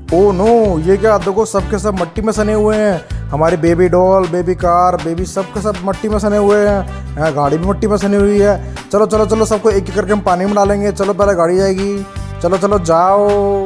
Oh no, ये क्या देखो, सबके सब मट्टी में सने हुए हैं। हमारी baby doll, baby car, baby सब के सब मट्टी में सने हुए हैं। यहाँ गाड़ी भी मट्टी में सनी हुई है। चलो चलो चलो, सबको एक एक करके हम पानी में डालेंगे। चलो पहले गाड़ी जाएगी। चलो चलो जाओ।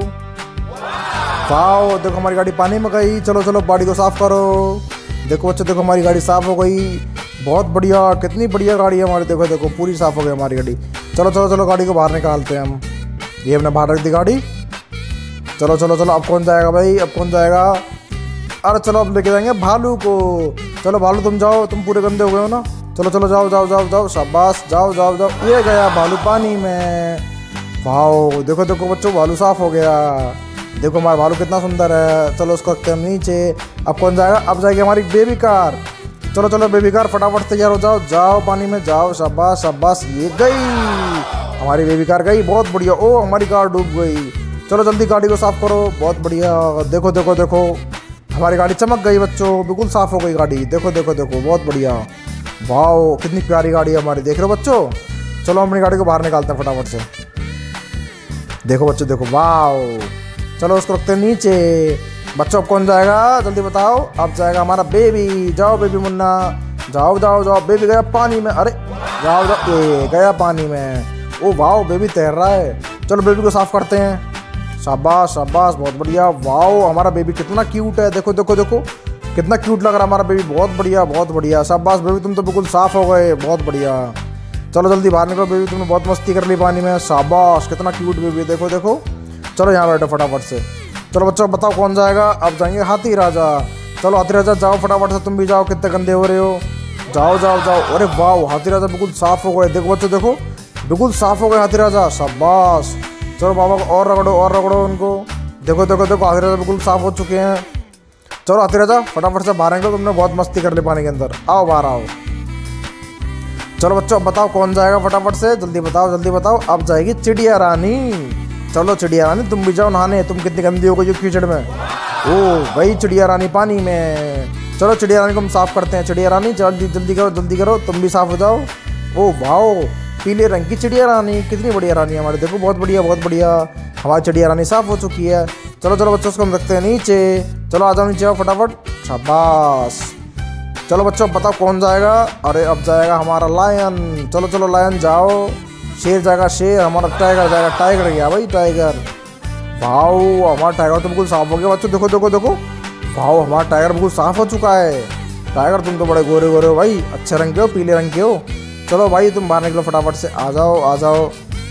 वाओ, देखो हमारी गाड़ी पानी में गई। चलो चलो गाड़ी को साफ करो। देखो बच्चों, देखो हमारी गाड़ी साफ हो गई। बहुत बढ़िया, कितनी बढ़िया गाड़ी है हमारी। देखो देखो पूरी साफ हो गई हमारी गाड़ी। चलो चलो चलो गाड़ी को बाहर निकालते हैं हम। ये हमने बाहर रख दी गाड़ी। चलो चलो चलो, अब कौन जाएगा भाई, अब कौन जाएगा? अरे चलो, अब लेके जाएंगे भालू को। चलो भालू तुम जाओ, तुम पूरे गंदे हो गए हो ना। चलो चलो जाओ जाओ जाओ जाओ, शाबाश, जाओ जाओ जाओ। ये गया भालू पानी में। वाओ, देखो देखो बच्चों, भालू साफ हो गया। देखो हमारा भालू कितना सुंदर है। चलो उसको रखते हैं नीचे। अब कौन जाएगा? अब जाएगी हमारी बेबी कार। चलो चलो बेबी कार, फटाफट तैयार हो जाओ। जाओ पानी में जाओ, शाबाश शाबाश। ये गई हमारी बेबी कार, गई। बहुत बढ़िया। ओ, हमारी कार डूब गई। चलो जल्दी गाड़ी को साफ करो। बहुत बढ़िया। देखो देखो देखो, हमारी गाड़ी चमक गई बच्चों, बिल्कुल साफ हो गई गाड़ी। देखो देखो देखो, बहुत बढ़िया। वाओ, कितनी प्यारी गाड़ी है हमारी। देख रहे हो बच्चों? चलो अपनी गाड़ी को बाहर निकालते हैं फटाफट से। देखो बच्चों, देखो, वाओ। चलो उसको रखते हैं नीचे। बच्चों अब कौन जाएगा, जल्दी बताओ। अब जाएगा हमारा बेबी। जाओ बेबी मुन्ना, जाओ जाओ जाओ। बेबी गया पानी में। अरे जाओ जाओ, ये गया पानी में। ओ वाओ, बेबी तैर रहा है। चलो बेबी को साफ करते हैं। शाबाश शाबाश, बहुत बढ़िया। वाओ, हमारा बेबी कितना क्यूट है। देखो देखो देखो, कितना क्यूट लग रहा है हमारा बेबी। बहुत बढ़िया बहुत बढ़िया। शाबाश बेबी, तुम तो बिल्कुल साफ हो गए। बहुत बढ़िया। चलो जल्दी बाहर निकलो बेबी, तुमने बहुत मस्ती कर ली पानी में। शाबाश, कितना क्यूट बेबी। देखो देखो। चलो यहाँ बैठो फटाफट से। चलो बच्चों बताओ कौन जाएगा? अब जाएंगे हाथी राजा। चलो हाथी राजा जाओ फटाफट से, तुम भी जाओ, कितने गंदे हो रहे हो। जाओ जाओ जाओ। अरे वाह, हाथी राजा बिल्कुल साफ हो गए। देखो बच्चों, देखो बिल्कुल साफ हो गए हाथी राजा। शाबाश। चलो बाबा को और रगड़ो उनको। देखो देखो देखो, हाथी राजा बिल्कुल साफ हो चुके हैं। चलो हाथी राजा फटाफट से बाहर निकलो, तुमने बहुत मस्ती कर ली पानी के अंदर। आओ बाहर आओ। चलो बच्चों अब बताओ कौन जाएगा, फटाफट से जल्दी बताओ जल्दी बताओ। अब जाएगी चिड़िया रानी। चलो चिड़िया रानी, तुम भी जाओ नहाने। तुम कितनी गंदी हो गई कीचड़ में। ओ गई चिड़िया रानी पानी में। चलो चिड़िया रानी को हम साफ करते हैं। चिड़िया रानी जल्दी जल्दी करो, जल्दी करो, तुम भी साफ हो जाओ। ओ वाओ, पीले रंग की चिड़िया रानी, कितनी बढ़िया रानी है हमारी। देखो बहुत बढ़िया बहुत बढ़िया, हमारी चिड़िया रानी साफ हो चुकी है। चलो चलो बच्चों, उसको हम रखते हैं नीचे। चलो आ जाओ नीचे, आओ फटाफट। शाबाश। चलो बच्चों बताओ कौन जाएगा? अरे अब जाएगा हमारा लायन। चलो चलो लायन जाओ। शेर जाएगा शेर, हमारा टाइगर जाएगा। टाइगर गया भाई, टाइगर। वाओ, हमारा टाइगर तो बिल्कुल साफ हो गया बच्चों। देखो देखो देखो, वाओ हमारा टाइगर बिल्कुल साफ हो चुका है। टाइगर तुम तो बड़े गोरे गोरे हो भाई, अच्छे रंग के हो, पीले रंग के हो। चलो भाई तुम बाहर निकलो फटाफट से, आ जाओ आ जाओ।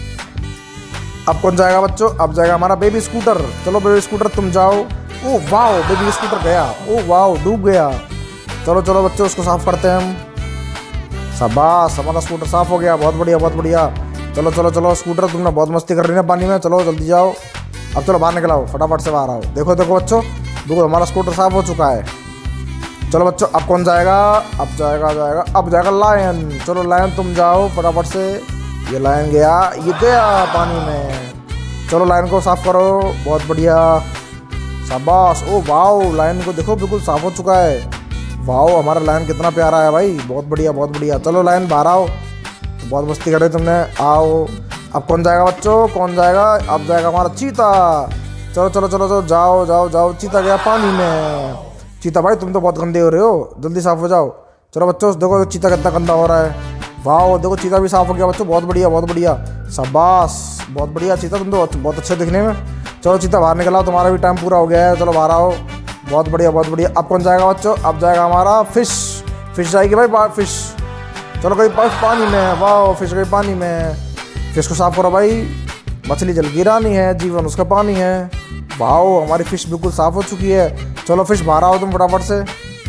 अब कौन जाएगा बच्चों? अब जाएगा हमारा बेबी स्कूटर। चलो बेबी स्कूटर तुम जाओ। ओ वाओ, बेबी स्कूटर गया। ओ वाओ, डूब गया। चलो चलो बच्चों, उसको साफ करते हैं हम। शाबाश, हमारा स्कूटर साफ हो गया। बहुत बढ़िया बहुत बढ़िया। चलो चलो चलो स्कूटर, तुमने बहुत मस्ती कर रही है पानी में। चलो जल्दी जाओ। अब चलो बाहर निकलाओ, फटाफट से बाहर आओ। देखो देखो बच्चों, देखो हमारा स्कूटर साफ हो चुका है। चलो बच्चों अब कौन जाएगा? अब जाएगा लायन। चलो लायन तुम जाओ फटाफट से। ये लायन गया, ये गया पानी में। चलो लायन को साफ करो। बहुत बढ़िया, शाबाश। ओ वाओ, लायन को देखो बिल्कुल साफ हो चुका है। वाओ, हमारा लायन कितना प्यारा है भाई। बहुत बढ़िया बहुत बढ़िया। चलो लायन बाहर आओ, बहुत मस्ती कर रहे तुमने। आओ। अब कौन जाएगा बच्चों? कौन जाएगा? अब जाएगा हमारा चीता। चलो चलो चलो चलो, जाओ जाओ जाओ। चीता गया पानी में। चीता भाई तुम तो बहुत गंदे हो रहे हो, जल्दी साफ हो जाओ। चलो बच्चों देखो चीता कितना गंदा हो रहा है। वाह देखो चीता भी साफ हो गया बच्चों। बहुत बढ़िया बहुत बढ़िया, शाबाश। बहुत बढ़िया चीता, तुम तो बहुत अच्छे दिखने में। चलो चीता बाहर निकल आओ, तुम्हारा भी टाइम पूरा हो गया है। चलो बाहर आओ। बहुत बढ़िया बहुत बढ़िया। अब कौन जाएगा बच्चों? अब जाएगा हमारा फिश। फिश जाएगी भाई, फिश। चलो गई पानी में। वाह, फिश गई पानी में। फिश को साफ करो भाई। मछली जल की रानी है, जीवन उसका पानी है। वाह, हमारी फिश बिल्कुल साफ हो चुकी है। चलो फिश बाहर आओ तुम फटाफट से।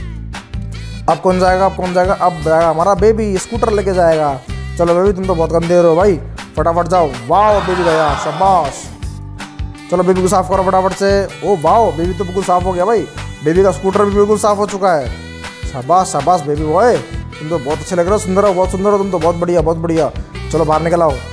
अब कौन जाएगा? अब कौन जाएगा? अब जाएगा हमारा बेबी, स्कूटर लेके जाएगा। चलो बेबी तुम तो बहुत गंदे हो रहे हो भाई, फटाफट जाओ। वाह, बेबी गया, शाबाश। चलो बेबी को साफ करो फटाफट से। ओ वाह, बेबी तो बिल्कुल साफ हो गया भाई। बेबी का स्कूटर भी बिल्कुल साफ हो चुका है। शाबाश शाबाश बेबी बॉय, तुम तो बहुत अच्छे लग रहे हो, सुंदर हो, बहुत सुंदर हो तुम तो। बहुत बढ़िया बहुत बढ़िया। चलो बाहर निकल आओ,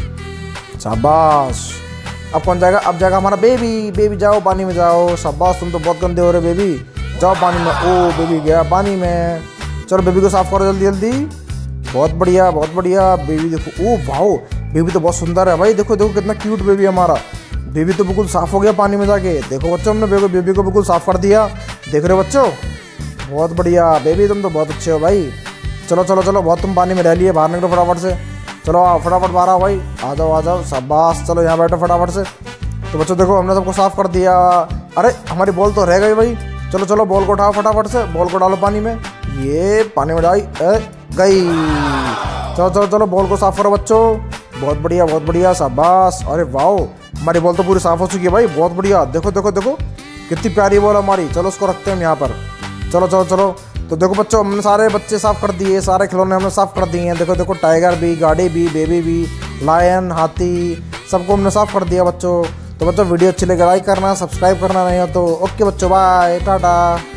शाबाश। अब कौन जाएगा? अब जाएगा हमारा बेबी। बेबी जाओ पानी में जाओ। शाबाश, तुम तो बहुत गंदे हो रहे बेबी, जाओ पानी में। ओ बेबी गया पानी में। चलो बेबी को साफ करो जल्दी जल्दी। बहुत बढ़िया बहुत बढ़िया। बेबी देखो, ओ वाओ, बेबी तो बहुत सुंदर है भाई। देखो देखो कितना क्यूट बेबी है हमारा। बेबी तो बिल्कुल साफ़ हो गया पानी में जाके। देखो बच्चों, हमने बेबी को बिल्कुल साफ़ कर दिया। देख रहे हो बच्चों, बहुत बढ़िया बेबी, तुम तो बहुत अच्छे हो भाई। चलो चलो चलो, बहुत तुम पानी में रह लिए, बाहर निकलो फटाफट से। चलो आओ फटाफट बाहर आओ भाई, आ जाओ शाबाश। चलो यहाँ बैठो फटाफट से। तो बच्चों देखो, हमने सबको साफ़ कर दिया। अरे हमारी बॉल तो रह गई भाई। चलो चलो, बॉल को उठाओ फटाफट से, बॉल को डालो पानी में। ये पानी में डाई गई। चलो चलो चलो, बॉल को साफ़ करो बच्चों। बहुत बढ़िया शाबाश। अरे वाओ, हमारी बॉल तो पूरी साफ़ हो चुकी है भाई, बहुत बढ़िया। देखो देखो देखो, कितनी प्यारी बॉल हमारी। चलो उसको रखते हैं हम यहाँ पर। चलो चलो चलो, तो देखो बच्चों, हमने सारे बच्चे साफ़ कर दिए, सारे खिलौने हमने साफ़ कर दिए हैं। देखो देखो, टाइगर भी, गाड़ी भी, बेबी भी, लायन, हाथी, सबको हमने साफ़ कर दिया बच्चों। तो बच्चों वीडियो अच्छी लगे लाइक करना, सब्सक्राइब करना नहीं हो तो ओके बच्चों, बाय टाटा।